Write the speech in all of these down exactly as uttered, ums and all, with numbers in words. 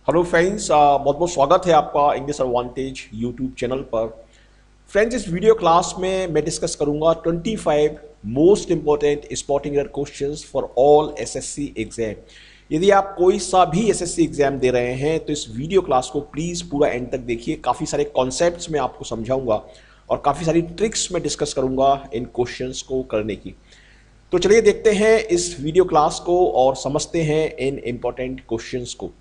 Hello friends, बहुत बहुत स्वागत है आपका इंग्लिश एडवांटेज यूट्यूब चैनल पर। फ्रेंड्स, इस वीडियो क्लास में मैं डिस्कस करूंगा पच्चीस most important spotting error questions for all SSC exam. यदि आप कोई सा भी एसएससी एग्जाम दे रहे हैं तो इस वीडियो क्लास को प्लीज़ पूरा एंड तक देखिए। काफ़ी सारे कॉन्सेप्ट्स मैं आपको समझाऊंगा और काफ़ी सारी ट्रिक्स मैं डिस्कस करूंगा इन क्वेश्चंस को करने की। तो चलिए देखते हैं इस वीडियो क्लास को और समझते हैं इन इंपॉर्टेंट क्वेश्चंस को।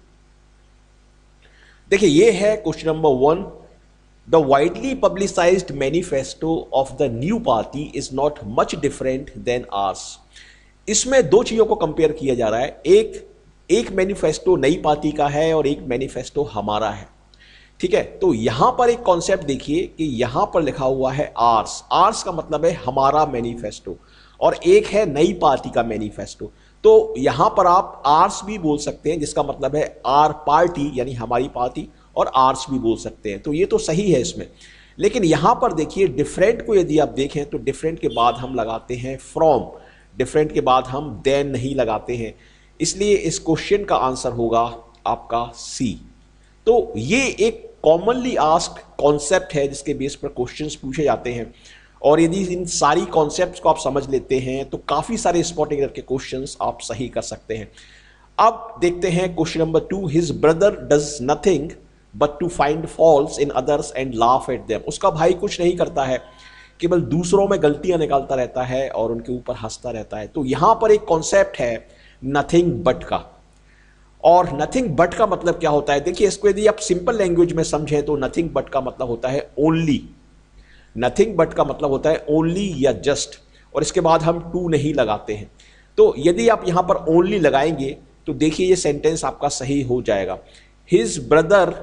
देखिए, ये है question number one. The widely publicised manifesto of the new party is not much different than ours. इसमें दो चीजों को कंपेयर किया जा रहा है। एक एक मैनिफेस्टो नई पार्टी का है और एक मैनिफेस्टो हमारा है। ठीक है, तो यहां पर एक कॉन्सेप्ट देखिए कि यहां पर लिखा हुआ है आर्स। आर्स का मतलब है हमारा मैनिफेस्टो, और एक है नई पार्टी का मैनिफेस्टो। तो यहां पर आप आर्स भी बोल सकते हैं, जिसका मतलब है आर पार्टी यानी हमारी पार्टी, और आर्स भी बोल सकते हैं। तो ये तो सही है इसमें। लेकिन यहां पर देखिए, डिफरेंट को यदि आप देखें तो डिफरेंट के बाद हम लगाते हैं फ्रॉम, डिफरेंट के बाद हम देन नहीं लगाते हैं। इसलिए इस क्वेश्चन का आंसर होगा आपका सी। तो ये एक कॉमनली आस्क्ड कॉन्सेप्ट है जिसके बेस पर क्वेश्चंस पूछे जाते हैं, और यदि इन सारी कॉन्सेप्ट्स को आप समझ लेते हैं तो काफ़ी सारे स्पॉटिंग एरर के क्वेश्चंस आप सही कर सकते हैं। अब देखते हैं question number two. His brother does nothing but to find faults in others and laugh at them. उसका भाई कुछ नहीं करता है, केवल दूसरों में गलतियां निकालता रहता है और उनके ऊपर हंसता रहता है। तो यहां पर एक कॉन्सेप्ट है नथिंग बट का, और नथिंग बट का मतलब क्या होता है? देखिए, इसको यदि आप सिंपल लैंग्वेज में समझें तो नथिंग बट का मतलब होता है ओनली। नथिंग बट का मतलब होता है ओनली या जस्ट, और इसके बाद हम टू नहीं लगाते हैं। तो यदि आप यहां पर ओनली लगाएंगे तो देखिए ये सेंटेंस आपका सही हो जाएगा। His brother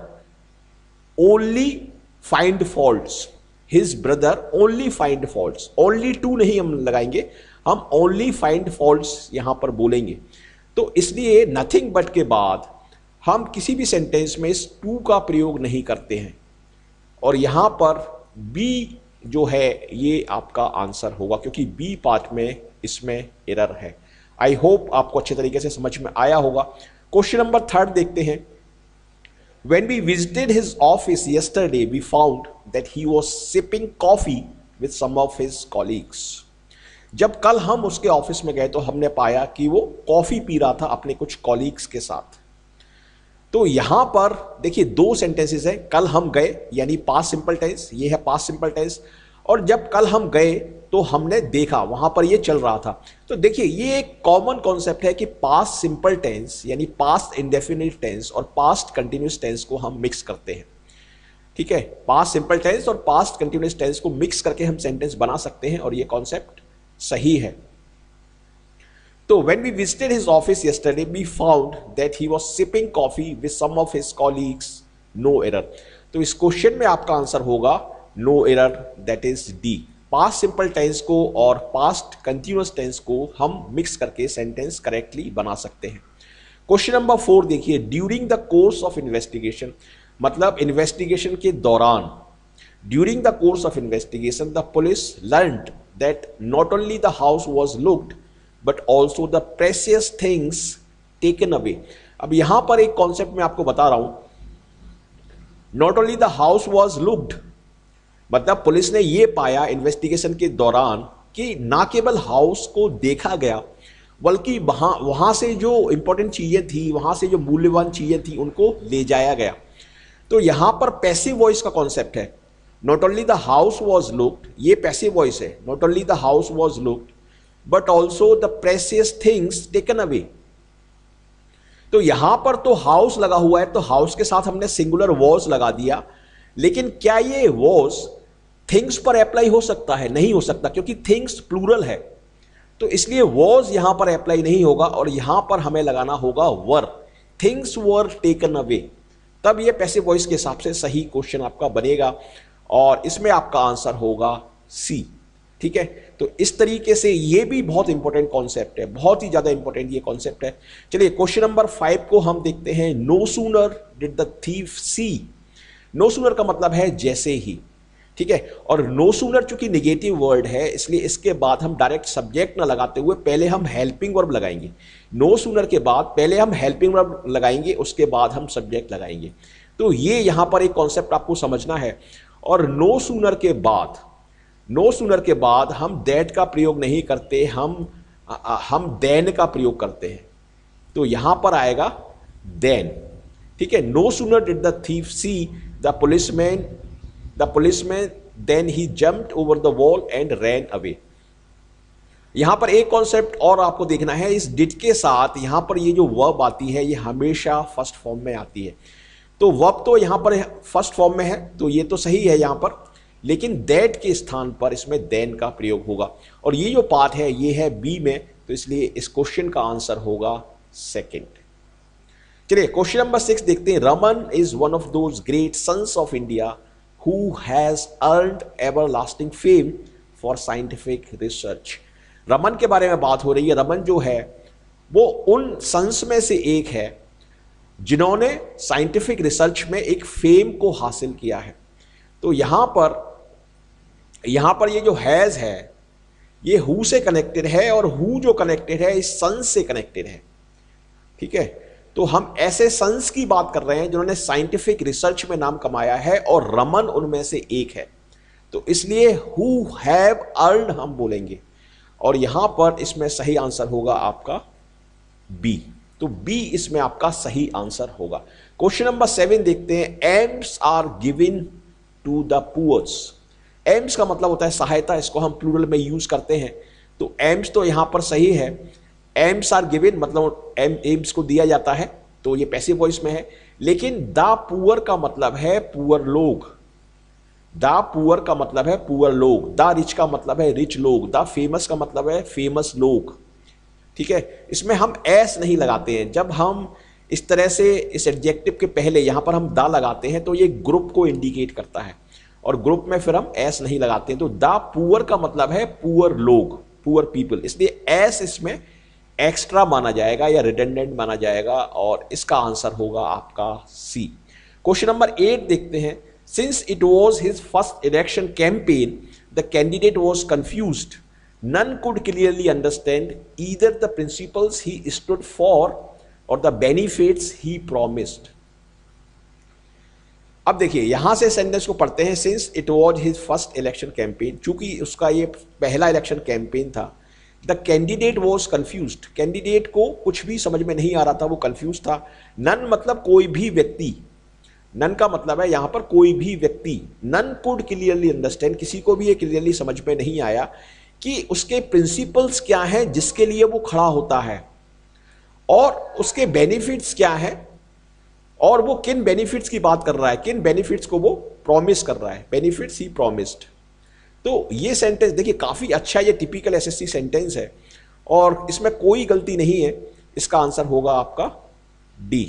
only find faults. His brother only find faults. Only to नहीं हम लगाएंगे, हम ओनली फाइंड फॉल्ट्स यहां पर बोलेंगे। तो इसलिए नथिंग बट के बाद हम किसी भी सेंटेंस में इस टू का प्रयोग नहीं करते हैं, और यहां पर बी जो है ये आपका आंसर होगा, क्योंकि बी पार्ट में इसमें एरर है। आई होप आपको अच्छे तरीके से समझ में आया होगा। क्वेश्चन नंबर थर्ड देखते हैं। When we visited his office yesterday, we found that he was sipping coffee with some of his colleagues. जब कल हम उसके ऑफिस में गए तो हमने पाया कि वो कॉफी पी रहा था अपने कुछ कॉलीग्स के साथ। तो यहां पर देखिए दो सेंटेंसेस है। कल हम गए यानी पास्ट सिंपल टेंस, ये है पास्ट सिंपल टेंस, और जब कल हम गए तो हमने देखा, वहां पर ये चल रहा था। तो देखिए ये एक कॉमन कॉन्सेप्ट है कि पास्ट सिंपल टेंस यानी पास्ट इंडेफिनिट टेंस और पास्ट कंटिन्यूअस टेंस को हम मिक्स करते हैं। ठीक है, पास्ट सिंपल टेंस और पास्ट कंटिन्यूअस टेंस को मिक्स करके हम सेंटेंस बना सकते हैं, और ये कॉन्सेप्ट सही है। तो when we visited his office yesterday, we found that he was sipping coffee with some of his colleagues. No error. तो इस क्वेश्चन में आपका आंसर होगा no error, that is D। Past simple tense को और पास्ट कंटिन्यूअस टेंस को हम mix करके सेंटेंस करेक्टली बना सकते हैं। क्वेश्चन नंबर फोर देखिए। During the course of investigation, मतलब इन्वेस्टिगेशन के दौरान, during the course of investigation the police learned that not only the house was looked but also the precious things taken away. अब यहां पर एक concept मैं आपको बता रहा हूं। Not only the house was looked, मतलब पुलिस ने यह पाया इन्वेस्टिगेशन के दौरान कि ना केवल हाउस को देखा गया, बल्कि वहां वहां से जो इंपॉर्टेंट चीजें थी, वहां से जो मूल्यवान चीजें थी, उनको ले जाया गया। तो यहां पर पैसिव वॉइस का कॉन्सेप्ट है। Not only the house was looked, ये पैसिव वॉइस है। Not only the house was looked but also the precious things taken away. तो यहां पर तो हाउस लगा हुआ है, तो हाउस के साथ हमने सिंगुलर वॉज लगा दिया, लेकिन क्या ये वॉज थिंग्स पर अप्लाई हो सकता है? नहीं हो सकता, क्योंकि थिंग्स प्लूरल है। तो इसलिए वॉज यहां पर अप्लाई नहीं होगा, और यहां पर हमें लगाना होगा were. Things were taken away, तब ये पैसिव वॉइस के हिसाब से सही क्वेश्चन आपका बनेगा, और इसमें आपका आंसर होगा सी। ठीक है, तो इस तरीके से ये भी बहुत इंपॉर्टेंट कॉन्सेप्ट है, बहुत ही ज्यादा इंपॉर्टेंट ये कॉन्सेप्ट है। चलिए क्वेश्चन नंबर फाइव को हम देखते हैं। No sooner did the thief see. No sooner का मतलब है जैसे ही। ठीक है। और नो सूनर चूंकि निगेटिव वर्ड है इसलिए इसके बाद हम डायरेक्ट सब्जेक्ट ना लगाते हुए पहले हम हेल्पिंग वर्ब लगाएंगे। नो सूनर के बाद पहले हम हेल्पिंग वर्ब लगाएंगे, उसके बाद हम सब्जेक्ट लगाएंगे। तो ये यहां पर एक कॉन्सेप्ट आपको समझना है। और नो सूनर के बाद नो सूनर के बाद हम दैट का प्रयोग नहीं करते, हम हम देन का प्रयोग करते हैं। तो यहां पर आएगा देन, ठीक है। No sooner did the thief see the policeman the policeman then he jumped over the wall and ran away. यहां पर एक कॉन्सेप्ट और आपको देखना है, इस डिड के साथ यहां पर ये जो वर्ब आती है ये हमेशा फर्स्ट फॉर्म में आती है। तो वर्ब तो यहां पर फर्स्ट फॉर्म में है तो ये तो सही है यहां पर, लेकिन दैट के स्थान पर इसमें देन का प्रयोग होगा। और ये जो पार्ट है ये है बी में, तो इसलिए इस क्वेश्चन का आंसर होगा सेकंड। चलिए क्वेश्चन नंबर सिक्स देखते हैं। Raman is one of those great sons of India who has earned everlasting fame for scientific research. Raman के बारे में बात हो रही है। रमन जो है वो उन सन्स में से एक है जिन्होंने साइंटिफिक रिसर्च में एक फेम को हासिल किया है। तो यहां पर यहां पर ये जो हैज है ये हु से कनेक्टेड है, और हु जो कनेक्टेड है इस सन्स से कनेक्टेड है, ठीक है। तो हम ऐसे सन्स की बात कर रहे हैं जिन्होंने साइंटिफिक रिसर्च में नाम कमाया है, और रमन उनमें से एक है। तो इसलिए हु हैव अर्न्ड हम बोलेंगे, और यहां पर इसमें सही आंसर होगा आपका बी। तो बी इसमें आपका सही आंसर होगा। क्वेश्चन नंबर सेवन देखते हैं। Alms are given to the poors. Alms का मतलब होता है सहायता, इसको हम प्लूरल में यूज करते हैं। तो एम्स तो यहां पर सही है। एम्स आर गिवन मतलब एम एम्स को दिया जाता है, तो ये पैसिव वॉइस में है। लेकिन द पुअर का मतलब है पुअर लोग। द पुअर का मतलब है पुअर लोग। द रिच का मतलब है रिच लोग। द फेमस का मतलब है फेमस लोग, ठीक है। इसमें हम एस नहीं लगाते हैं। जब हम इस तरह से इस एडजेक्टिव के पहले यहां पर हम द लगाते हैं तो ये ग्रुप को इंडिकेट करता है, और ग्रुप में फिर हम एस नहीं लगाते हैं। तो द पुअर का मतलब है पुअर लोग, पुअर पीपल, इसलिए एस इसमें एक्स्ट्रा माना जाएगा या रिडंडेंट माना जाएगा, और इसका आंसर होगा आपका सी। क्वेश्चन नंबर एट देखते हैं। Since it was his first election campaign the candidate was confused, none could clearly understand either the principles he stood for or the benefits he promised। अब देखिए यहां से सेंटेंस को पढ़ते हैं। Since it was his first election campaign, चूंकि उसका ये पहला इलेक्शन कैंपेन था, the candidate was confused, candidate को कुछ भी समझ में नहीं आ रहा था, वो कंफ्यूज था। नन मतलब कोई भी व्यक्ति, नन का मतलब है यहां पर कोई भी व्यक्ति। नन कुड क्लियरली अंडरस्टैंड, किसी को भी ये क्लियरली समझ में नहीं आया कि उसके प्रिंसिपल्स क्या हैं जिसके लिए वो खड़ा होता है, और उसके बेनिफिट्स क्या हैं, और वो किन बेनिफिट्स की बात कर रहा है, किन बेनिफिट्स को वो प्रॉमिस कर रहा है, बेनिफिट्स ही प्रॉमिस्ड। तो ये सेंटेंस देखिए काफी अच्छा, ये टिपिकल एसएससी सेंटेंस है और इसमें कोई गलती नहीं है। इसका आंसर होगा आपका डी।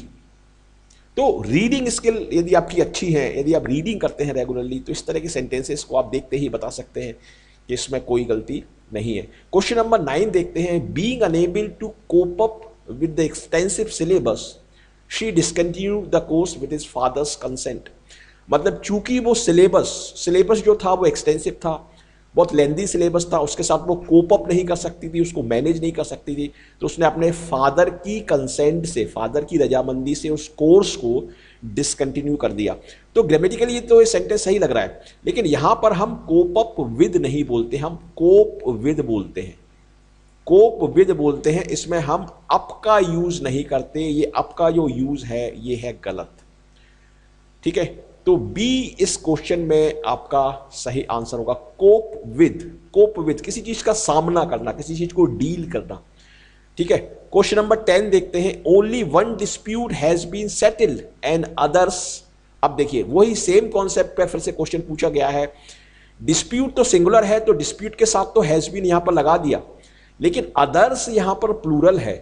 तो रीडिंग स्किल यदि आपकी अच्छी है, यदि आप रीडिंग करते हैं रेगुलरली, तो इस तरह के सेंटेंसेस को आप देखते ही बता सकते हैं कि इसमें कोई गलती नहीं है। क्वेश्चन नंबर नाइन देखते हैं। Being unable to cope up with the extensive syllabus she discontinued the course with his father's consent. मतलब चूंकि वो सिलेबस सिलेबस जो था वो एक्सटेंसिव था, बहुत लेंदी सिलेबस था, उसके साथ वो कोप अप नहीं कर सकती थी, उसको मैनेज नहीं कर सकती थी, तो उसने अपने फादर की कंसेंट से, फादर की रजामंदी से उस कोर्स को डिसकंटिन्यू कर दिया। तो ग्रामेटिकली तो ये सेंटेंस सही लग रहा है, लेकिन यहां पर हम कोप अप विद नहीं बोलते, हम कोप विद बोलते हैं, कोप विद बोलते हैं। इसमें हम अप का यूज नहीं करते, ये अप का जो यूज है ये है गलत, ठीक है। तो बी इस क्वेश्चन में आपका सही आंसर होगा। कोप विद, कोप विद किसी चीज का सामना करना, किसी चीज को डील करना, ठीक है। क्वेश्चन नंबर टेन देखते हैं। Only one dispute has been settled and others. अब देखिए वही सेम कॉन्सेप्ट पे फिर से क्वेश्चन पूछा गया है। डिस्प्यूट तो सिंगुलर है, तो डिस्प्यूट के साथ तो हैज बीन यहां पर लगा दिया, लेकिन अदर्स यहां पर प्लूरल है,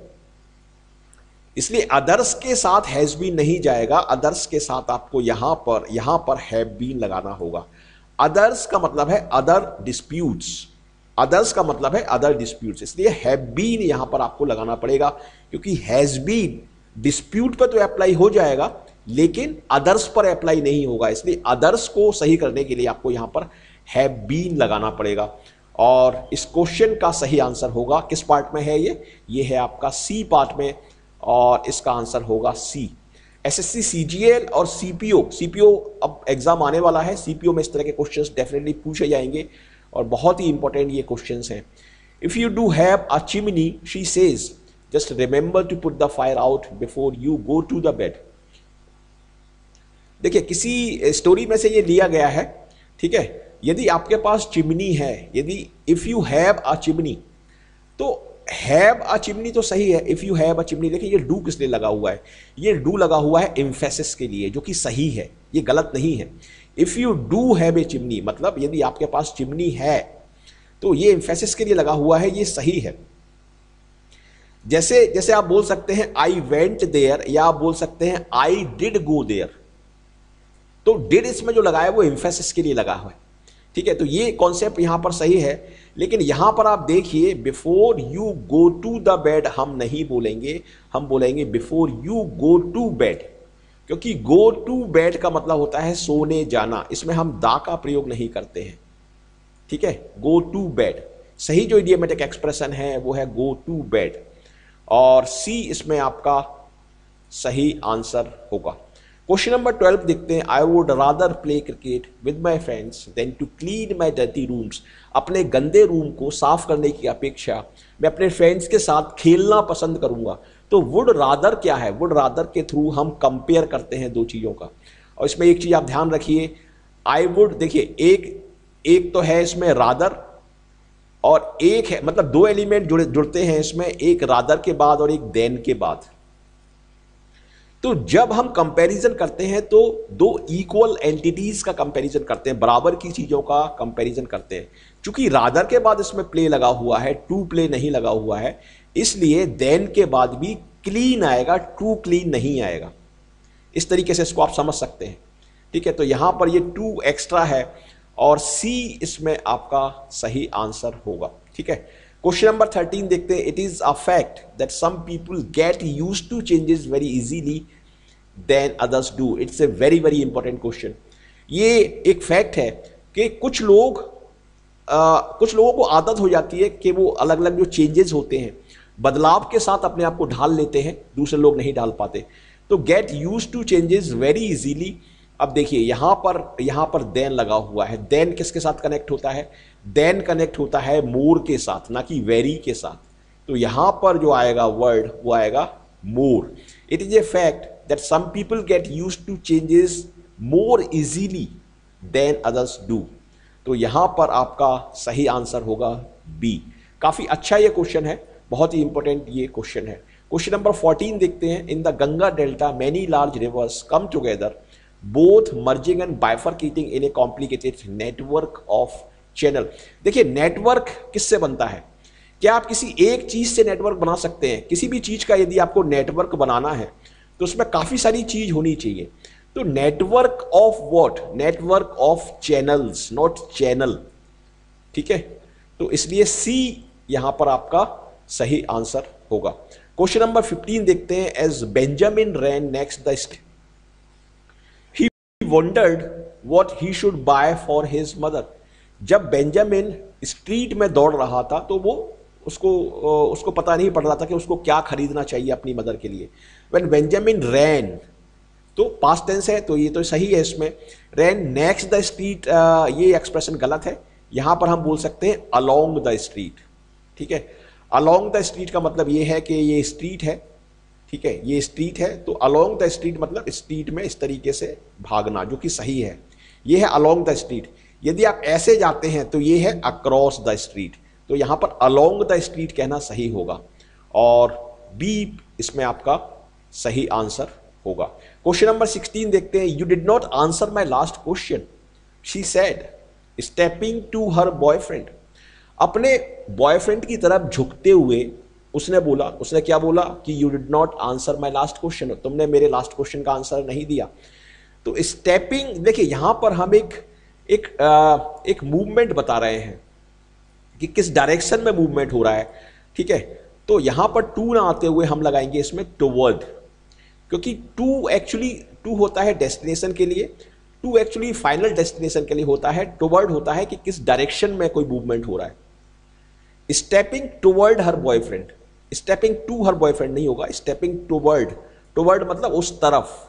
इसलिए अदर्स के साथ हैज बीन नहीं जाएगा। अदर्स के साथ आपको यहां पर यहां पर हैव बीन लगाना होगा। अदर्स का मतलब है अदर डिस्प्यूट्स, अदर्स का मतलब है अदर डिस्प्यूट्स, इसलिए हैव बीन यहां पर आपको लगाना पड़ेगा, क्योंकि हैज बीन डिस्प्यूट पर तो अप्लाई हो जाएगा, लेकिन अदर्स पर अप्लाई नहीं होगा, इसलिए अदर्स को सही करने के लिए आपको यहां पर हैव बीन लगाना पड़ेगा। और इस क्वेश्चन का सही आंसर होगा, किस पार्ट में है ये ये है आपका सी पार्ट में, और इसका आंसर होगा सी। एसएससी सीजीएल और सीपीओ, सीपीओ अब एग्जाम आने वाला है, सीपीओ में इस तरह के क्वेश्चंस डेफिनेटली पूछे जाएंगे और बहुत ही इंपॉर्टेंट ये क्वेश्चंस हैं। If you do have a chimney she says just remember to put the fire out before you go to the bed. देखिए किसी स्टोरी में से ये लिया गया है, ठीक है। यदि आपके पास चिमनी है, यदि if you have a chimney, तो हैव अ चिमनी तो सही है, if you have a chimney. देखिए ये डू किस लिए लगा हुआ है, ये डू लगा हुआ है एम्फेसिस के लिए, जो कि सही है, ये गलत नहीं है। If you do have a chimney मतलब यदि आपके पास चिमनी है, तो ये एम्फेसिस के लिए लगा हुआ है, ये सही है। जैसे जैसे आप बोल सकते हैं आई वेंट देयर, या आप बोल सकते हैं आई डिड गो देयर, तो डिड इसमें जो लगा है वो एम्फेसिस के लिए लगा हुआ है, ठीक है। तो ये कॉन्सेप्ट यहां पर सही है, लेकिन यहां पर आप देखिए before you go to the bed हम नहीं बोलेंगे, हम बोलेंगे before you go to bed, क्योंकि गो टू बेड का मतलब होता है सोने जाना, इसमें हम दा का प्रयोग नहीं करते हैं, ठीक है। गो टू बेड सही जो इडियोमेटिक एक्सप्रेशन है वो है गो टू बेड, और सी इसमें आपका सही आंसर होगा। क्वेश्चन नंबर ट्वेल्व देखते हैं। I would rather play cricket with my friends than to clean my dirty rooms. अपने गंदे रूम को साफ करने की अपेक्षा मैं अपने फ्रेंड्स के साथ खेलना पसंद करूंगा। तो वुड रादर क्या है, वुड रादर के थ्रू हम कंपेयर करते हैं दो चीज़ों का, और इसमें एक चीज़ आप ध्यान रखिए, आई वुड देखिए एक एक तो है इसमें रादर, और एक है मतलब दो एलिमेंट जुड़े जुड़ते हैं इसमें, एक रादर के बाद और एक देन के बाद। तो जब हम कंपैरिजन करते हैं तो दो इक्वल एंटिटीज का कंपैरिजन करते हैं, बराबर की चीजों का कंपैरिजन करते हैं। चूंकि रादर के बाद इसमें प्ले लगा हुआ है, टू प्ले नहीं लगा हुआ है, इसलिए देन के बाद भी क्लीन आएगा, ट्रू क्लीन नहीं आएगा। इस तरीके से इसको आप समझ सकते हैं, ठीक है। तो यहां पर ये टू एक्स्ट्रा है, और सी इसमें आपका सही आंसर होगा, ठीक है। क्वेश्चन नंबर थर्टीन देखते हैं। It is a fact that some people get used to changes very easily than others do. It's a very very important question. ये एक फैक्ट है कि कुछ लोग आ, कुछ लोगों को आदत हो जाती है कि वो अलग अलग जो चेंजेस होते हैं बदलाव के साथ अपने आप को ढाल लेते हैं, दूसरे लोग नहीं ढाल पाते। तो get used to changes very easily. अब देखिए यहां पर यहां पर देन लगा हुआ है, देन किसके साथ कनेक्ट होता है, देन कनेक्ट होता है मोर के साथ, ना कि वेरी के साथ। तो यहां पर जो आएगा वर्ड वो आएगा more. It is a fact that some people get used to changes more easily than others do. तो यहां पर आपका सही आंसर होगा बी। काफी अच्छा ये क्वेश्चन है, बहुत ही इंपॉर्टेंट ये क्वेश्चन है। क्वेश्चन नंबर फोर्टीन देखते हैं। In the Ganga delta many large rivers come together both merging and bifurcating in a complicated network of channel. देखिए नेटवर्क किससे बनता है, क्या आप किसी एक चीज से नेटवर्क बना सकते हैं? किसी भी चीज का यदि आपको नेटवर्क बनाना है तो उसमें काफी सारी चीज होनी चाहिए। तो network of what, network of channels, not channel, ठीक है। तो इसलिए सी यहां पर आपका सही आंसर होगा। क्वेश्चन नंबर फिफ्टीन देखते हैं। As Benjamin ran next the street he wondered what he should buy for his mother. जब बेंजामिन स्ट्रीट में दौड़ रहा था तो वो उसको उसको पता नहीं पड़ रहा था कि उसको क्या खरीदना चाहिए अपनी मदर के लिए। व्हेन बेंजामिन रैन, तो पास्ट टेंस है तो ये तो सही है इसमें। रैन नेक्स्ट द स्ट्रीट, ये एक्सप्रेशन गलत है, यहां पर हम बोल सकते हैं अलोंग द स्ट्रीट, ठीक है। अलोंग द स्ट्रीट का मतलब ये है कि ये स्ट्रीट है, ठीक है, ये स्ट्रीट है, तो अलोंग द स्ट्रीट मतलब स्ट्रीट में इस तरीके से भागना, जो कि सही है। ये है अलोंग द स्ट्रीट। यदि आप ऐसे जाते हैं तो ये है अक्रॉस द स्ट्रीट, तो यहां पर अलोंग द स्ट्रीट कहना सही होगा, और बी इसमें आपका सही आंसर होगा। क्वेश्चन नंबर सिक्सटीन देखते हैं। You did not answer my last question she said stepping to her boyfriend. अपने बॉयफ्रेंड की तरफ झुकते हुए उसने बोला, उसने क्या बोला कि you did not answer my last question, तुमने मेरे लास्ट क्वेश्चन का आंसर नहीं दिया। तो स्टेपिंग, देखिए यहां पर हम एक एक आ, एक मूवमेंट बता रहे हैं कि किस डायरेक्शन में मूवमेंट हो रहा है, ठीक है। तो यहां पर टू ना आते हुए हम लगाएंगे इसमें टुवर्ड, क्योंकि टू एक्चुअली टू होता है डेस्टिनेशन के लिए, टू एक्चुअली फाइनल डेस्टिनेशन के लिए होता है, टुवर्ड होता है कि किस डायरेक्शन में कोई मूवमेंट हो रहा है। Stepping toward her boyfriend, stepping to her boyfriend नहीं होगा, स्टेपिंग टुवर्ड, टुवर्ड मतलब उस तरफ,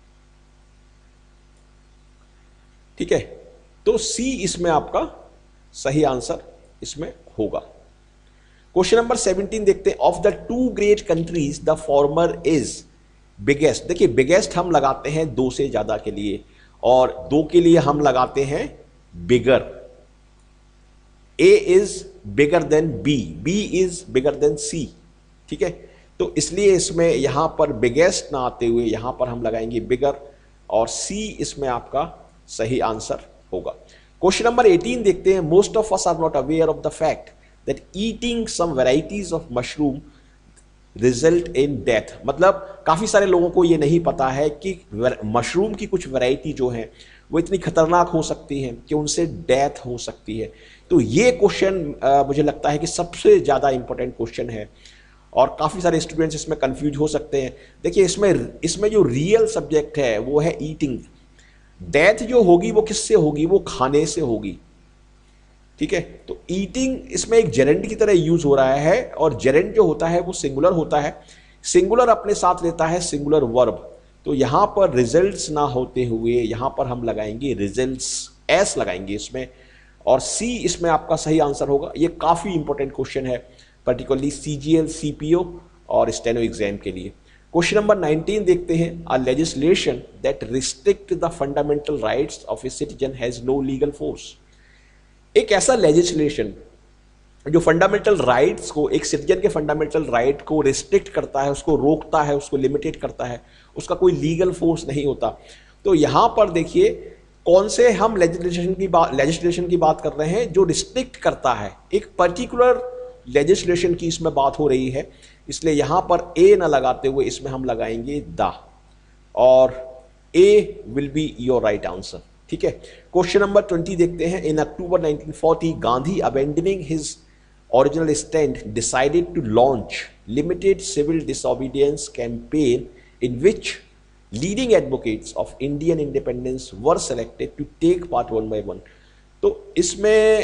ठीक है। तो सी इसमें आपका सही आंसर इसमें होगा। क्वेश्चन नंबर सेवनटीन देखते हैं, of the two great countries the former is biggest. देखिए बिगेस्ट हम लगाते हैं दो से ज्यादा के लिए, और दो के लिए हम लगाते हैं bigger. A is bigger than B, B is bigger than C, ठीक है। तो इसलिए इसमें यहां पर बिगेस्ट ना आते हुए यहां पर हम लगाएंगे बिगर, और सी इसमें आपका सही आंसर होगा। क्वेश्चन नंबर एटीन देखते हैं, most of us are not aware of the fact that eating some varieties of mushroom result in death. मतलब काफी सारे लोगों को यह नहीं पता है कि मशरूम की कुछ वैरायटी जो है वो इतनी खतरनाक हो सकती है कि उनसे डेथ हो सकती है। तो ये क्वेश्चन मुझे लगता है कि सबसे ज्यादा इंपॉर्टेंट क्वेश्चन है, और काफी सारे स्टूडेंट्स इसमें कंफ्यूज हो सकते हैं। देखिए इसमें इसमें जो रियल सब्जेक्ट है वो है ईटिंग। डेथ जो होगी वो किससे होगी, वो खाने से होगी, ठीक है। तो ईटिंग इसमें एक जेरेंड की तरह यूज हो रहा है, और जेरेंड जो होता है वो सिंगुलर होता है, सिंगुलर अपने साथ लेता है सिंगुलर वर्ब। तो यहां पर रिजल्ट्स ना होते हुए यहां पर हम लगाएंगे रिजल्ट्स, एस लगाएंगे इसमें, और सी इसमें आपका सही आंसर होगा। ये काफी इंपॉर्टेंट क्वेश्चन है, पर्टिकुलरली सीजीएल, सीपीओ और स्टेनो एग्जाम के लिए। क्वेश्चन नंबर नाइनटीन देखते हैं, a legislation that restrict the fundamental rights of a citizen has no legal force. एक ऐसा लेजिस्लेशन जो फंडामेंटल राइट्स को, एक सिटीजन के फंडामेंटल राइट को रिस्ट्रिक्ट करता है, उसको रोकता है, उसको लिमिटेड करता है, उसका कोई लीगल फोर्स नहीं होता। तो यहां पर देखिए कौन से हम लेजिस्लेशन की बात लेजिस्लेशन की बात कर रहे हैं जो रिस्ट्रिक्ट करता है, एक पर्टिकुलर लेजिस्लेशन की इसमें बात हो रही है, इसलिए यहां पर ए ना लगाते हुए इसमें हम लगाएंगे द, और A will be your right answer, ठीक है। क्वेश्चन नंबर ट्वेंटी देखते हैं, in October nineteen forty Gandhi abandoning his original stand decided to launch limited civil disobedience campaign in which leading advocates of Indian independence were selected to take part one by one. तो इसमें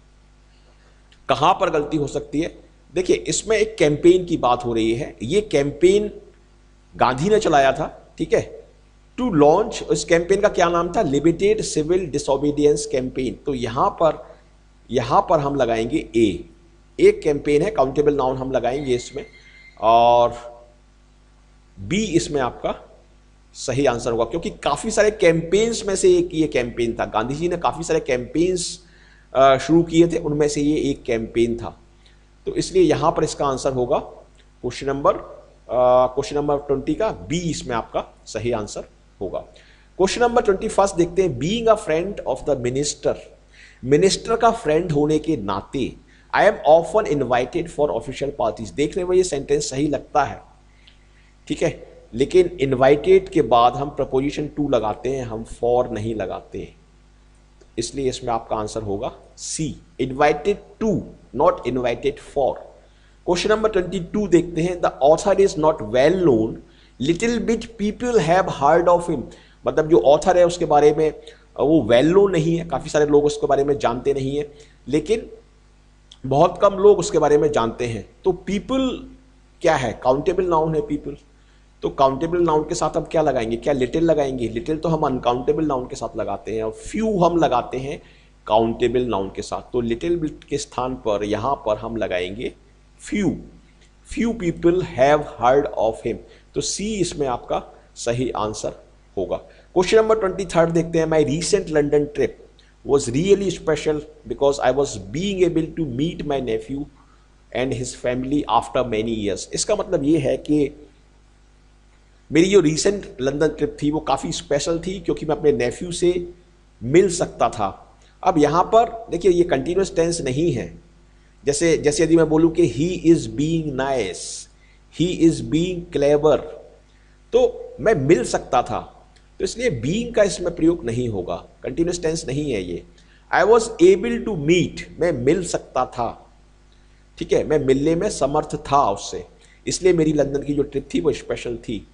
कहां पर गलती हो सकती है? देखिए इसमें एक कैंपेन की बात हो रही है, ये कैंपेन गांधी ने चलाया था, ठीक है, टू लॉन्च। इस कैंपेन का क्या नाम था? Limited civil disobedience campaign. तो यहां पर यहां पर हम लगाएंगे ए, एक कैंपेन है, काउंटेबल नाउन हम लगाएंगे इसमें, और बी इसमें आपका सही आंसर होगा, क्योंकि काफी सारे कैंपेन्स में से एक ये कैंपेन था। गांधी जी ने काफी सारे कैंपेन्स शुरू किए थे, उनमें से ये एक कैंपेन था। तो इसलिए यहां पर इसका आंसर होगा question number question number twenty का बी इसमें आपका सही आंसर होगा। क्वेश्चन नंबर ट्वेंटी फर्स्ट देखते हैं, being a friend of the minister, minister का फ्रेंड होने के नाते I am often invited for official parties. देखने में ये सेंटेंस सही लगता है, ठीक है, लेकिन इन्वाइटेड के बाद हम प्रपोजिशन टू लगाते हैं, हम फॉर नहीं लगाते हैं, इसलिए इसमें आपका आंसर होगा C, invited to, not invited for. Question number twenty two देखते हैं, the author is not well known, little bit people have heard of him. मतलब जो ऑथर है उसके बारे में वो वेल नोन नहीं है, काफी सारे लोग उसके बारे में जानते नहीं है, लेकिन बहुत कम लोग उसके बारे में जानते हैं। तो पीपल क्या है? काउंटेबल नाउन है पीपल। तो काउंटेबल नाउन के साथ हम क्या लगाएंगे? क्या लिटिल लगाएंगे? लिटिल तो हम अनकाउंटेबल नाउन के साथ लगाते हैं, और फ्यू हम लगाते हैं काउंटेबल नाउन के साथ। तो लिटिल बिट के स्थान पर यहां पर हम लगाएंगे few, few people have heard of him. तो सी इसमें आपका सही आंसर होगा। क्वेश्चन नंबर ट्वेंटी थर्ड देखते हैं, my recent London trip was really special because I was being able to meet my nephew and his family after many years. इसका मतलब ये है कि मेरी जो रीसेंट लंदन ट्रिप थी वो काफ़ी स्पेशल थी, क्योंकि मैं अपने नेफ्यू से मिल सकता था। अब यहाँ पर देखिए ये कंटिन्यूस टेंस नहीं है, जैसे जैसे यदि मैं बोलूँ कि he is being nice, he is being clever, तो मैं मिल सकता था, तो इसलिए बीइंग का इसमें प्रयोग नहीं होगा, कंटिन्यूस टेंस नहीं है ये। I was able to meet, मैं मिल सकता था, ठीक है, मैं मिलने में समर्थ था उससे, इसलिए मेरी लंदन की जो ट्रिप थी वो स्पेशल थी।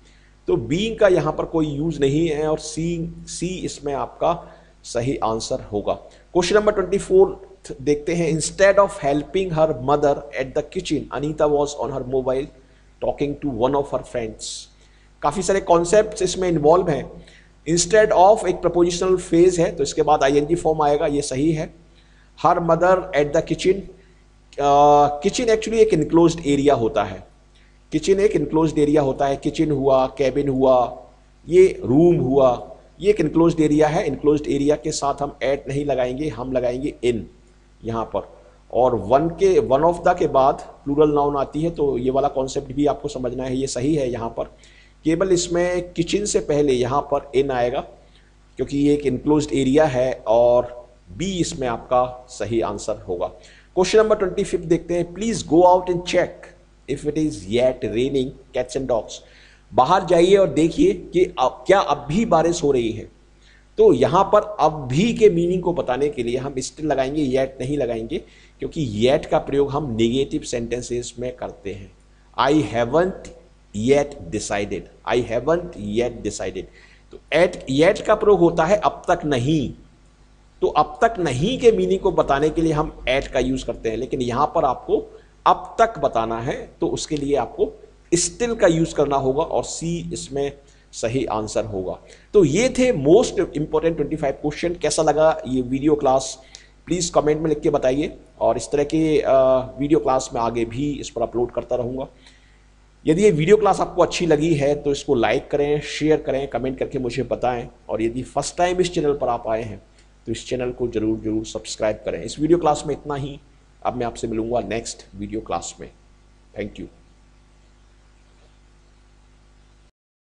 तो बीइंग का यहाँ पर कोई यूज नहीं है और सी सी इसमें आपका सही आंसर होगा। क्वेश्चन नंबर ट्वेंटी फोर देखते हैं। Instead of helping her mother at the kitchen Anita was on her mobile talking to one of her friends. काफी सारे कॉन्सेप्ट्स इसमें इन्वॉल्व हैं। इंस्टेड ऑफ एक प्रपोजिशनल फेज है तो इसके बाद आईएनजी फॉर्म आएगा, ये सही है। Her mother at the kitchen, kitchen actually एक इनक्लोज्ड एरिया होता है। किचन एक इनक्लोज्ड एरिया होता है। किचन हुआ, कैबिन हुआ, ये रूम हुआ, ये एक इनक्लोज्ड एरिया है। इनक्लोज्ड एरिया के साथ हम एट नहीं लगाएंगे, हम लगाएंगे इन यहाँ पर। और वन के वन ऑफ द के बाद प्लूरल नाउन आती है, तो ये वाला कॉन्सेप्ट भी आपको समझना है, ये सही है। यहाँ पर केवल इसमें किचन से पहले यहाँ पर इन आएगा क्योंकि ये एक इनक्लोज्ड एरिया है और बी इसमें आपका सही आंसर होगा। क्वेश्चन नंबर ट्वेंटी फिफ्थ देखते हैं। Please go out and check if it is yet raining cats and dogs. बाहर जाइए और देखिए कि अब क्या अब भी बारिश हो रही है। तो यहां पर अब भी के मीनिंग को बताने के लिए हम स्टिल लगाएंगे, येट नहीं लगाएंगे, क्योंकि येट का प्रयोग हम नेगेटिव सेंटेंसेस में करते हैं। I haven't yet decided, I haven't yet decided. तो एट येट का प्रयोग होता है अब तक नहीं। तो अब तक नहीं के मीनिंग को बताने के लिए हम एट का यूज करते हैं, लेकिन यहां पर आपको अब तक बताना है तो उसके लिए आपको स्टिल का यूज करना होगा और सी इसमें सही आंसर होगा। तो ये थे most important twenty five question. कैसा लगा ये वीडियो क्लास प्लीज कमेंट में लिख के बताइए, और इस तरह के वीडियो क्लास में आगे भी इस पर अपलोड करता रहूंगा। यदि ये वीडियो क्लास आपको अच्छी लगी है तो इसको लाइक करें, शेयर करें, कमेंट करके मुझे बताएं, और यदि फर्स्ट टाइम इस चैनल पर आप आए हैं तो इस चैनल को जरूर जरूर सब्सक्राइब करें। इस वीडियो क्लास में इतना ही। अब मैं आपसे मिलूंगा नेक्स्ट वीडियो क्लास में। Thank you.